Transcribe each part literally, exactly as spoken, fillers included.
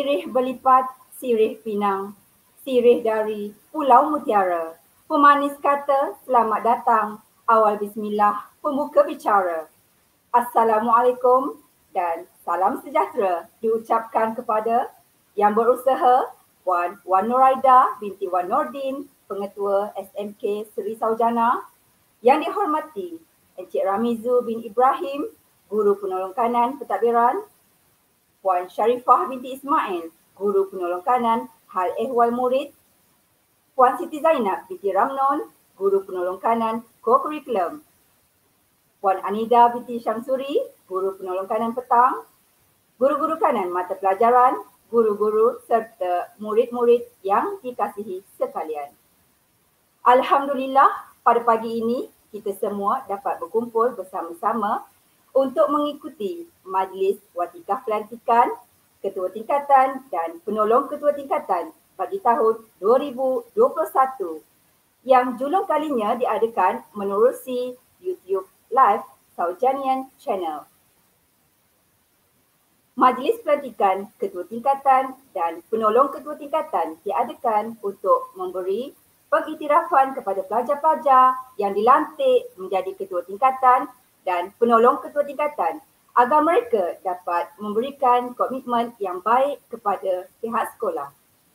Sirih berlipat, sirih pinang, sirih dari Pulau Mutiara. Pemanis kata, selamat datang. Awal bismillah, pembuka bicara. Assalamualaikum dan salam sejahtera diucapkan kepada Yang Berusaha Puan Wan Nuraida binti Wan Nordin, Pengetua S M K Seri Saujana. Yang dihormati Encik Ramizu bin Ibrahim, Guru Penolong Kanan Pentadbiran. Puan Sharifah binti Ismail, Guru Penolong Kanan Hal Ehwal Murid. Puan Siti Zainab binti Ramnon, Guru Penolong Kanan Co-Curriculum. Puan Anida binti Syamsuri, Guru Penolong Kanan Petang. Guru-guru kanan mata pelajaran, guru-guru serta murid-murid yang dikasihi sekalian. Alhamdulillah, pada pagi ini kita semua dapat berkumpul bersama-sama untuk mengikuti Majlis Watikah Pelantikan Ketua Tingkatan dan Penolong Ketua Tingkatan bagi tahun dua ribu dua puluh satu yang julung kalinya diadakan menerusi YouTube Live Saujanian Channel. Majlis Pelantikan Ketua Tingkatan dan Penolong Ketua Tingkatan diadakan untuk memberi pengiktirafan kepada pelajar-pelajar yang dilantik menjadi Ketua Tingkatan dan Penolong Ketua Tingkatan agar mereka dapat memberikan komitmen yang baik kepada pihak sekolah.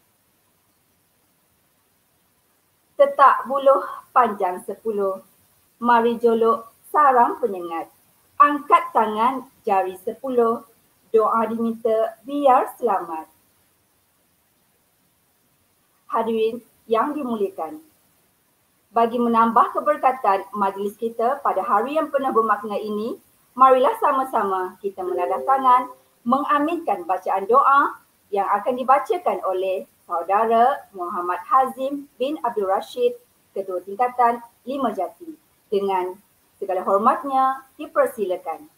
Tetak buluh panjang sepuluh, mari jolok sarang penyengat. Angkat tangan jari sepuluh, doa diminta biar selamat. Hadirin yang dimuliakan, bagi menambah keberkatan majlis kita pada hari yang penuh bermakna ini, marilah sama-sama kita menadah tangan mengaminkan bacaan doa yang akan dibacakan oleh Saudara Muhammad Hazim bin Abdul Rashid, Ketua Tingkatan Lima Jati. Dengan segala hormatnya, dipersilakan.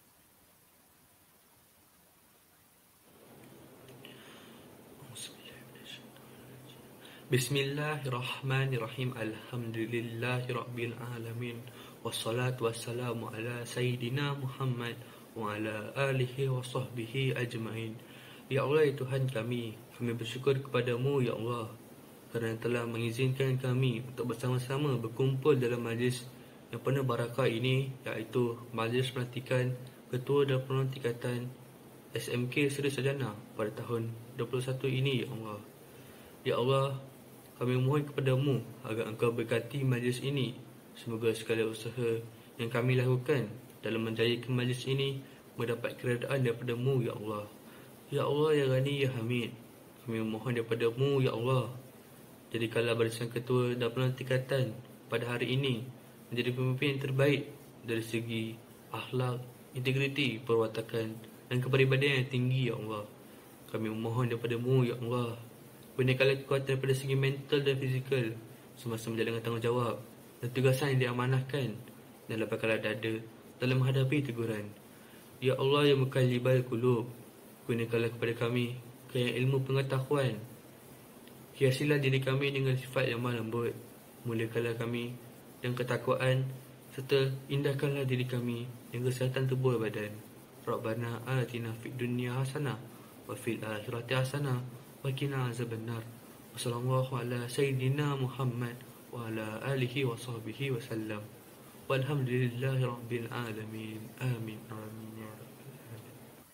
Bismillahirrahmanirrahim. Alhamdulillahirabbil alamin. Wassalatu wassalamu ala sayyidina Muhammad wa ala alihi wa sahbihi ajmain. Ya Allah, ya Tuhan kami, kami bersyukur kepadamu ya Allah kerana telah mengizinkan kami untuk bersama-sama berkumpul dalam majlis yang penuh barakah ini, iaitu Majlis Pelantikan Ketua dan Penolong Tingkatan S M K Seri Saujana pada tahun dua puluh satu ini ya Allah. Ya Allah, kami mohon kepadamu agar engkau berkati majlis ini. Semoga segala usaha yang kami lakukan dalam menjayakan majlis ini mendapat keredaan daripada-Mu ya Allah. Ya Allah, ya Ghani, ya Hamid, kami mohon daripada-Mu ya Allah, jadikanlah barisan ketua dan penolong tingkatan pada hari ini menjadi pemimpin yang terbaik dari segi akhlak, integriti, perwatakan dan kepribadian yang tinggi ya Allah. Kami memohon daripada-Mu ya Allah, berikanlah kekuatan daripada segi mental dan fizikal semasa menjalankan tanggungjawab dan tugasan yang diamanahkan, dan lapangkanlah dada dalam menghadapi teguran. Ya Allah, yang mukallibal qulub, gunakanlah kepada kami kaya ilmu pengetahuan. Hiasilah diri kami dengan sifat yang lemah lembut. Muliakanlah kami dengan ketakwaan, serta indahkanlah diri kami dengan kesihatan tubuh badan. Rabbana atina fid dunya hasanah wa fil akhirati hasanah wa qina azabannar. Wassallallahu ala sayyidina Muhammad wa ala alihi wa sahbihi wa sallam. Walhamdulillahi rabbil alamin. Amin. Amin ya rabbal alamin.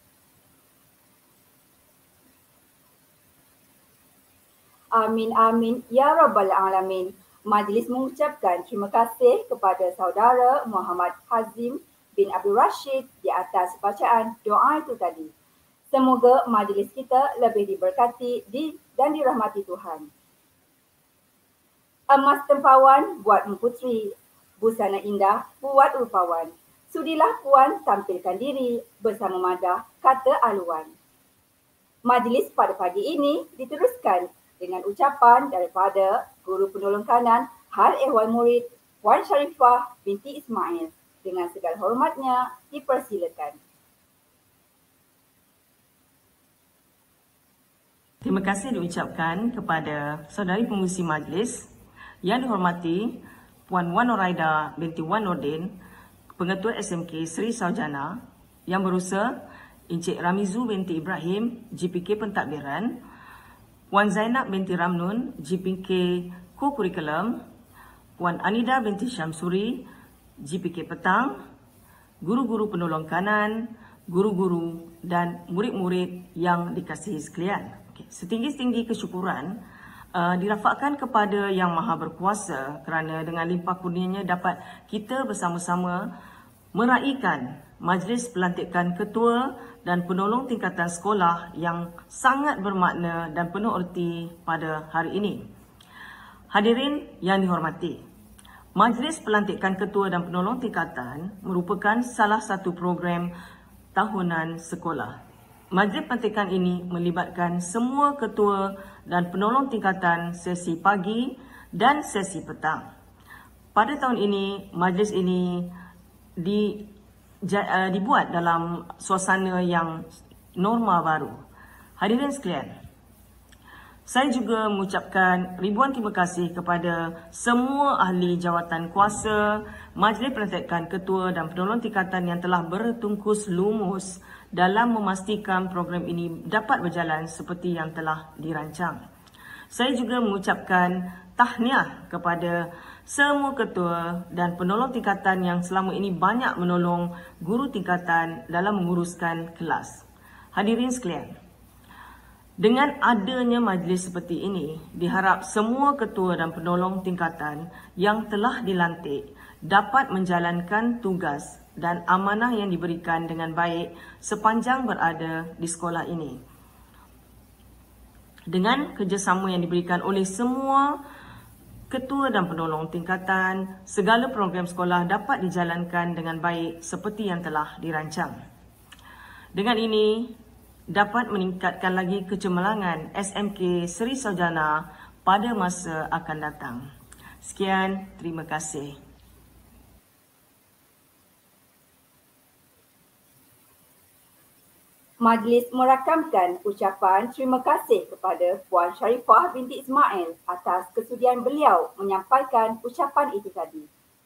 Amin amin ya rabbal alamin. Majlis mengucapkan terima kasih kepada Saudara Muhammad Hazim bin Abdul Rashid di atas bacaan doa itu tadi. Semoga majlis kita lebih diberkati di, dan dirahmati Tuhan. Emas tempawan buat Putri, busana indah buat rupawan. Sudilah Puan tampilkan diri bersama madah kata aluan. Majlis pada pagi ini diteruskan dengan ucapan daripada Guru Penolong Kanan Hal Ehwal Murid Puan Sharifah binti Ismail. Dengan segala hormatnya, dipersilakan. Terima kasih diucapkan kepada saudari pengurusi majlis yang dihormati Puan Wan Nuraida binti Wan Nordin, Pengetua S M K Seri Saujana, Yang Berusaha Encik Ramizu binti Ibrahim, G P K Pentadbiran, Puan Zainab binti Ramnun, G P K Co-Curriculum, Puan Anida binti Syamsuri, G P K Petang, guru-guru penolong kanan, guru-guru dan murid-murid yang dikasihi sekalian. Okay. Setinggi-tinggi kesyukuran uh, dirafakkan kepada Yang Maha Berkuasa kerana dengan limpah kurnianya dapat kita bersama-sama meraihkan majlis pelantikan ketua dan penolong tingkatan sekolah yang sangat bermakna dan penuh erti pada hari ini. Hadirin yang dihormati, majlis pelantikan ketua dan penolong tingkatan merupakan salah satu program tahunan sekolah. Majlis pelantikan ini melibatkan semua ketua dan penolong tingkatan sesi pagi dan sesi petang. Pada tahun ini, majlis ini di Uh, dibuat dalam suasana yang norma baru. Hadirin sekalian, saya juga mengucapkan ribuan terima kasih kepada semua ahli jawatan kuasa, majlis pelantikan ketua dan penolong tingkatan yang telah bertungkus lumus dalam memastikan program ini dapat berjalan seperti yang telah dirancang. Saya juga mengucapkan tahniah kepada semua ketua dan penolong tingkatan yang selama ini banyak menolong guru tingkatan dalam menguruskan kelas. Hadirin sekalian, dengan adanya majlis seperti ini, diharap semua ketua dan penolong tingkatan yang telah dilantik dapat menjalankan tugas dan amanah yang diberikan dengan baik sepanjang berada di sekolah ini. Dengan kerjasama yang diberikan oleh semua ketua dan penolong tingkatan, segala program sekolah dapat dijalankan dengan baik seperti yang telah dirancang. Dengan ini, dapat meningkatkan lagi kecemerlangan S M K Seri Sarjana pada masa akan datang. Sekian, terima kasih. Majlis merakamkan ucapan terima kasih kepada Puan Sharifah binti Ismail atas kesudian beliau menyampaikan ucapan itu tadi.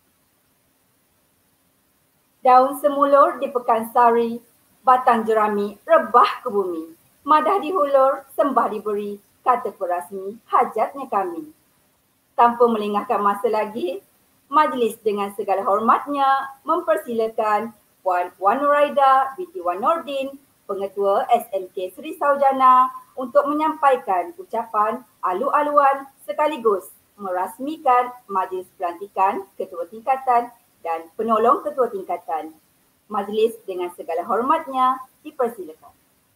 Daun semulur di Pekansari, batang jerami rebah ke bumi. Madah dihulur, sembah diberi, kata perasmi, hajatnya kami. Tanpa melengahkan masa lagi, majlis dengan segala hormatnya mempersilakan Puan Wan Nuraida binti Wan Nordin, Pengetua S M K Seri Sarjana untuk menyampaikan ucapan alu-aluan sekaligus merasmikan majlis pelantikan ketua tingkatan dan penolong ketua tingkatan. Majlis dengan segala hormatnya dipersilakan.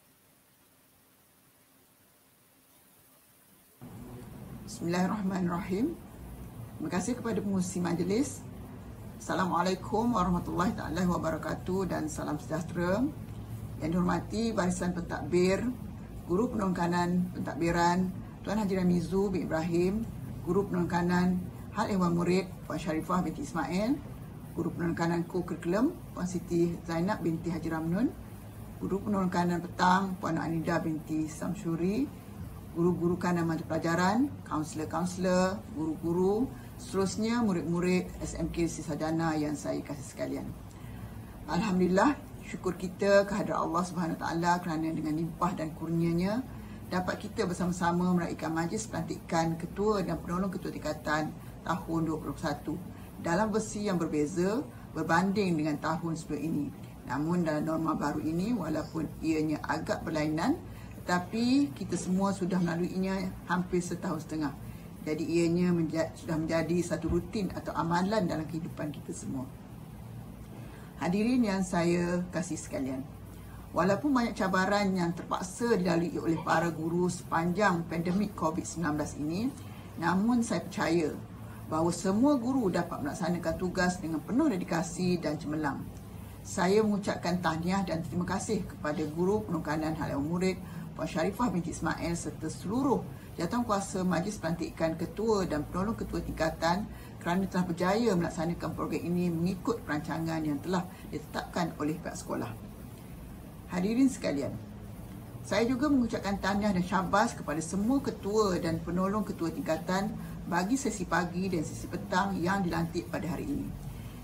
Bismillahirrahmanirrahim. Terima kasih kepada pengurusi majlis. Assalamualaikum warahmatullahi taala wabarakatuh dan salam sejahtera. Yang dihormati barisan pentadbir, guru penolong kanan pentadbiran, Tuan Haji Ramizu bin Ibrahim, guru penolong kanan Hal Ehwal Murid, Puan Sharifah binti Ismail, guru penolong kanan Co-Curriculum, Puan Siti Zainab binti Haji Ramnun, guru penolong kanan petang, Puan Anida binti Samsuri, guru-guru kanan mata pelajaran, kaunselor-kaunselor, guru-guru, seterusnya murid-murid S M K Seri Sarjana yang saya kasih sekalian. Alhamdulillah, syukur kita kehadrat Allah Subhanahu Wa Taala kerana dengan limpah dan kurnianya dapat kita bersama-sama meraihkan majlis pelantikan ketua dan penolong ketua tingkatan tahun dua ribu dua puluh satu dalam versi yang berbeza berbanding dengan tahun sebelum ini. Namun dalam norma baru ini, walaupun ianya agak berlainan, tetapi kita semua sudah melaluinya hampir setahun setengah. Jadi ianya menja- sudah menjadi satu rutin atau amalan dalam kehidupan kita semua. Hadirin yang saya kasih sekalian, walaupun banyak cabaran yang terpaksa dilalui oleh para guru sepanjang pandemik covid sembilan belas ini, namun saya percaya bahawa semua guru dapat melaksanakan tugas dengan penuh dedikasi dan cemerlang. Saya mengucapkan tahniah dan terima kasih kepada guru penolong kanan Hal Ehwal Murid, Puan Sharifah binti Ismail serta seluruh jawatankuasa majlis pelantikan ketua dan penolong ketua tingkatan kerana telah berjaya melaksanakan program ini mengikut perancangan yang telah ditetapkan oleh pihak sekolah. Hadirin sekalian, saya juga mengucapkan tahniah dan syabas kepada semua ketua dan penolong ketua tingkatan bagi sesi pagi dan sesi petang yang dilantik pada hari ini.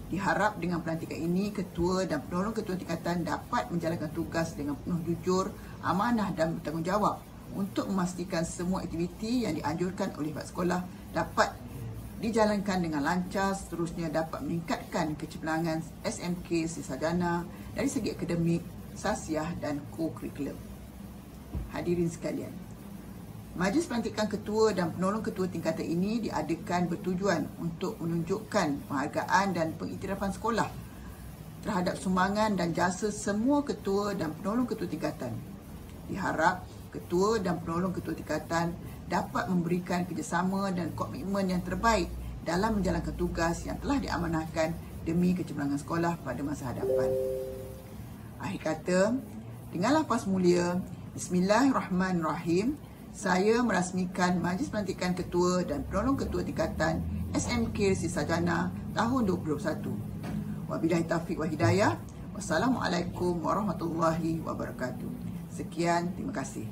Diharap dengan pelantikan ini, ketua dan penolong ketua tingkatan dapat menjalankan tugas dengan penuh jujur, amanah dan bertanggungjawab untuk memastikan semua aktiviti yang dianjurkan oleh pihak sekolah dapat dijalankan dengan lancar, seterusnya dapat meningkatkan kecemerlangan S M K Sri Sarjana dari segi akademik, sasiah dan co-curriculum. Hadirin sekalian, majlis pelantikan ketua dan penolong ketua tingkatan ini diadakan bertujuan untuk menunjukkan penghargaan dan pengiktirafan sekolah terhadap sumbangan dan jasa semua ketua dan penolong ketua tingkatan. Diharap ketua dan penolong ketua tingkatan dapat memberikan kerjasama dan komitmen yang terbaik dalam menjalankan tugas yang telah diamanahkan demi kecemerlangan sekolah pada masa hadapan. Akhir kata, dengan lafaz mulia, Bismillahirrahmanirrahim, saya merasmikan Majlis Pelantikan Ketua dan Penolong Ketua Tingkatan S M K Sri Sarjana tahun dua ribu dua puluh satu. Wabillahi taufiq wa hidayah. Wassalamualaikum warahmatullahi wabarakatuh. Sekian, terima kasih.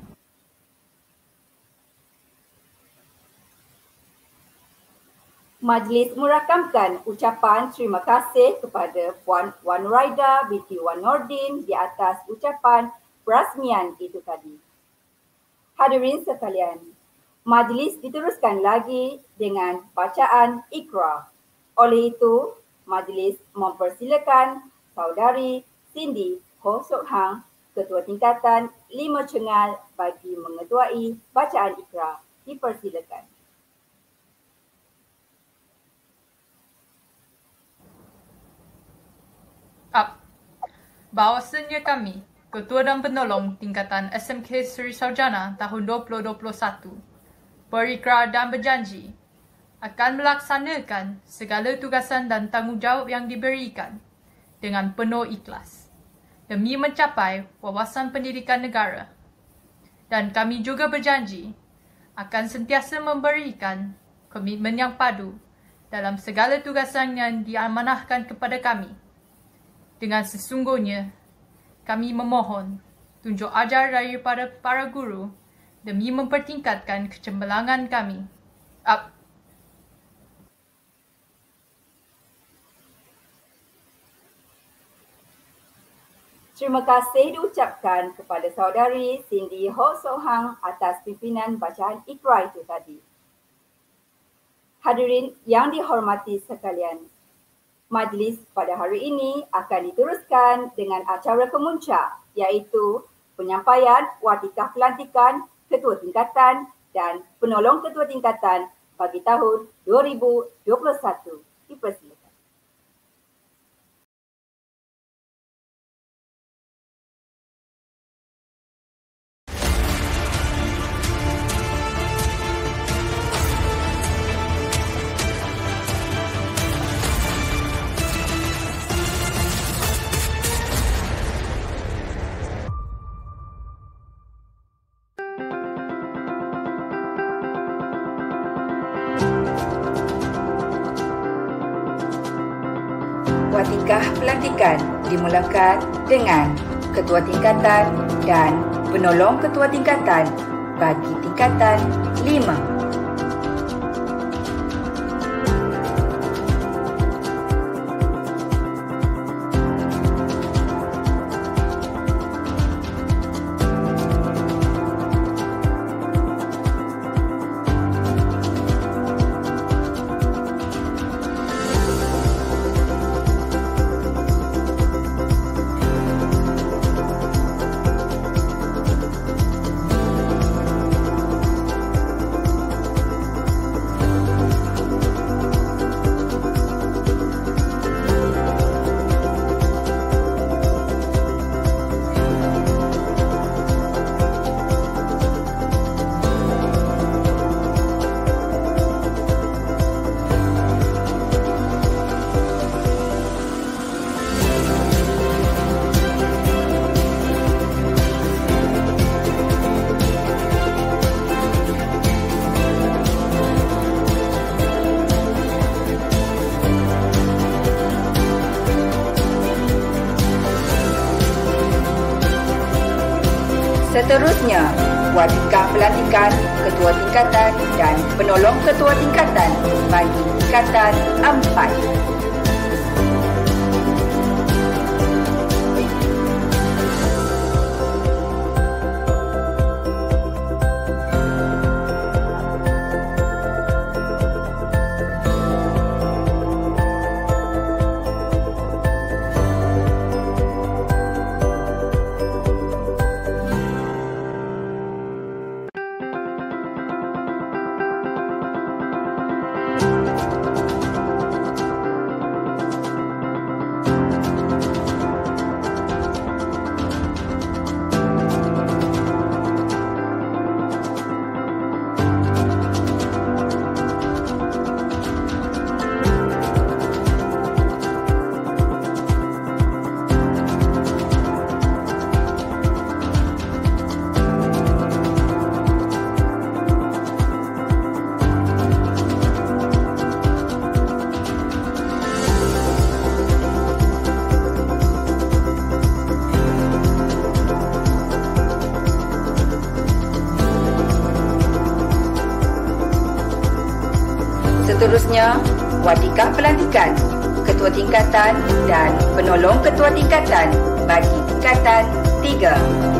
Majlis merakamkan ucapan terima kasih kepada Puan Wan Raida binti Wan Nordin di atas ucapan perasmian itu tadi. Hadirin sekalian, majlis diteruskan lagi dengan bacaan Iqra. Oleh itu, majlis mempersilakan Saudari Cindy Ho Sok Hang, Ketua Tingkatan lima Cengal bagi mengetuai bacaan Iqra. Dipersilakan. Up. Bahawasanya kami, Ketua dan Penolong Tingkatan S M K Sri Sarjana tahun dua ribu dua puluh satu, berikrar dan berjanji akan melaksanakan segala tugasan dan tanggungjawab yang diberikan dengan penuh ikhlas demi mencapai wawasan pendidikan negara. Dan kami juga berjanji akan sentiasa memberikan komitmen yang padu dalam segala tugasan yang diamanahkan kepada kami. Dengan sesungguhnya, kami memohon tunjuk ajar daripada para guru demi mempertingkatkan kecemerlangan kami. Up. Terima kasih diucapkan kepada Saudari Cindy Ho Sok Hang atas pimpinan bacaan Iqra itu tadi. Hadirin yang dihormati sekalian, majlis pada hari ini akan diteruskan dengan acara kemuncak, iaitu penyampaian watikah pelantikan Ketua Tingkatan dan Penolong Ketua Tingkatan bagi tahun dua ribu dua puluh satu. Dipersilakan. Watikah pelantikan dimulakan dengan Ketua Tingkatan dan Penolong Ketua Tingkatan bagi Tingkatan lima. Seterusnya, watikah pelantikan Ketua Tingkatan dan Penolong Ketua Tingkatan bagi Tingkatan empat. Seterusnya, Wadikah Pelantikan Ketua Tingkatan dan Penolong Ketua Tingkatan bagi Tingkatan tiga.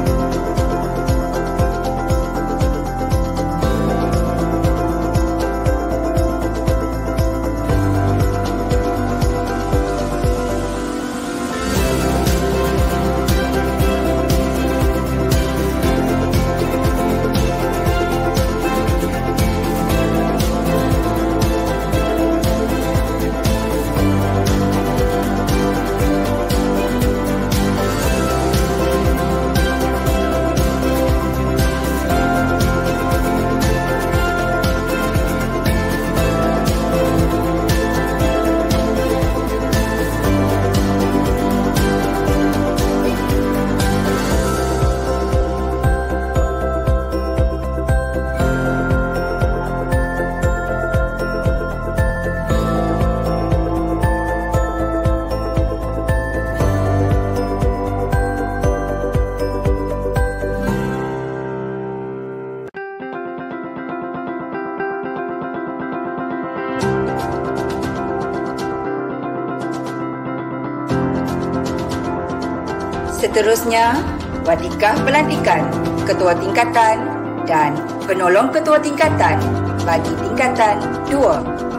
Seterusnya, Wadikah Pelantikan Ketua Tingkatan dan Penolong Ketua Tingkatan bagi Tingkatan dua.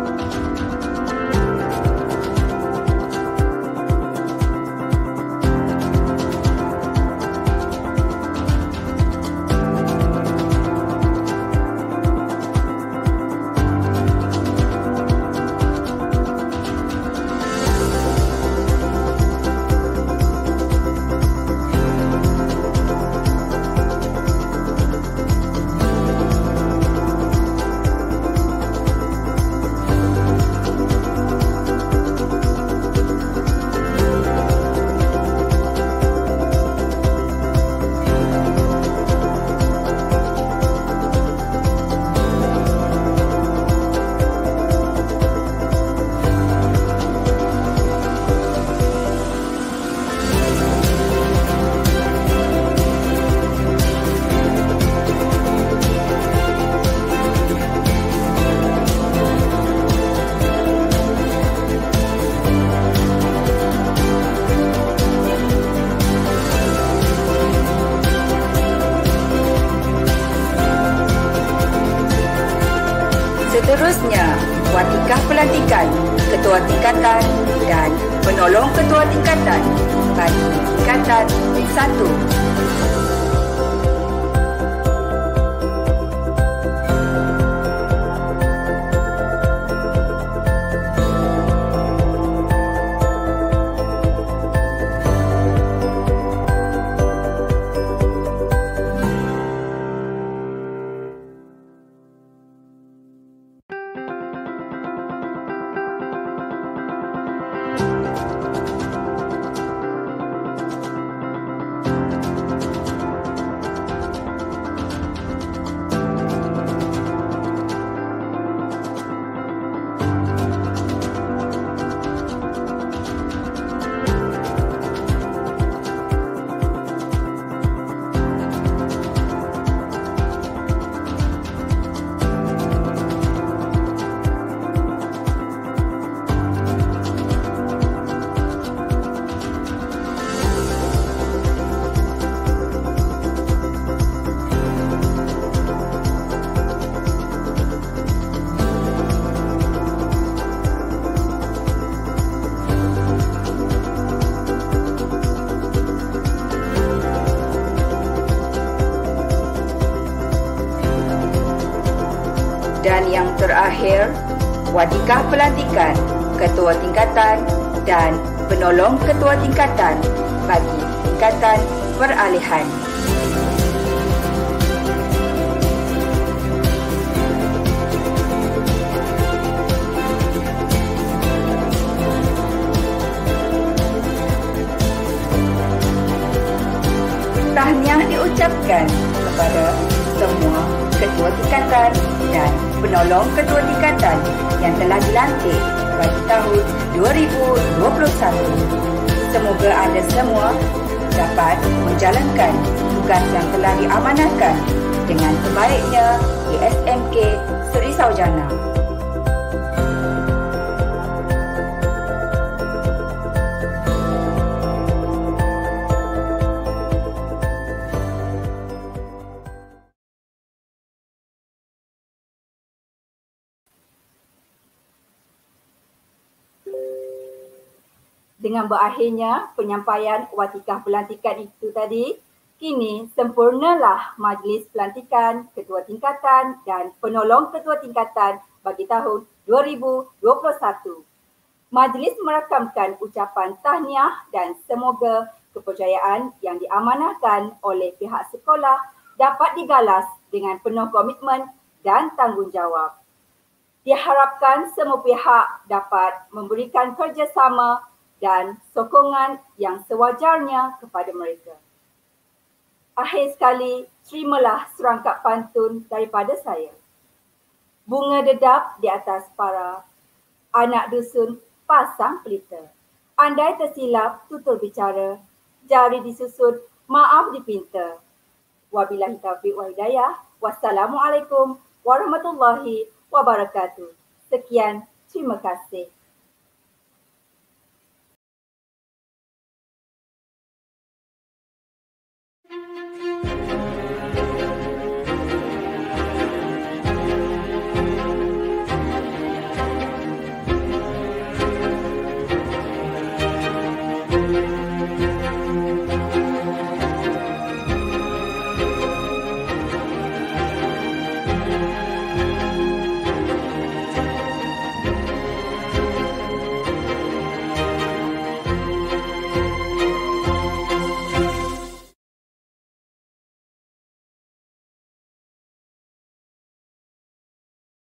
Seterusnya, Wadikah Pelantikan Ketua Tingkatan dan Penolong Ketua Tingkatan bagi Tingkatan satu. Dan yang terakhir, Wadikah Pelantikan Ketua Tingkatan dan Penolong Ketua Tingkatan bagi Tingkatan Peralihan. Tahniah diucapkan kepada semua Ketua Tingkatan dan Penolong Ketua Tingkatan yang telah dilantik bagi tahun dua ribu dua puluh satu. Semoga anda semua dapat menjalankan tugas yang telah diamanahkan dengan sebaiknya di S M K Seri Sarjana. Dengan berakhirnya penyampaian watikah pelantikan itu tadi, kini sempurnalah Majlis Pelantikan Ketua Tingkatan dan Penolong Ketua Tingkatan bagi tahun dua ribu dua puluh satu. Majlis merakamkan ucapan tahniah dan semoga kepercayaan yang diamanahkan oleh pihak sekolah dapat digalas dengan penuh komitmen dan tanggungjawab. Diharapkan semua pihak dapat memberikan kerjasama dan sokongan yang sewajarnya kepada mereka. Akhir sekali, terimalah serangkap pantun daripada saya. Bunga dedap di atas para, anak dusun pasang pelita. Andai tersilap tutur bicara, jari disusun, maaf dipinta. Wabillahi taufiq wal hidayah. Wassalamualaikum warahmatullahi wabarakatuh. Sekian, terima kasih.